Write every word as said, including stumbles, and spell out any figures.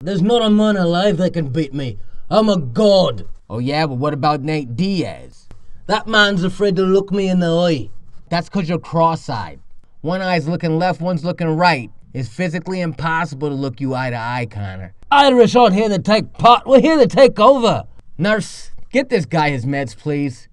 There's not a man alive that can beat me. I'm a god. Oh yeah, but what about Nate Diaz? That man's afraid to look me in the eye. That's because you're cross-eyed. One eye's looking left, one's looking right. It's physically impossible to look you eye to eye, Conor. Irish aren't here to take part. We're here to take over. Nurse, get this guy his meds, please.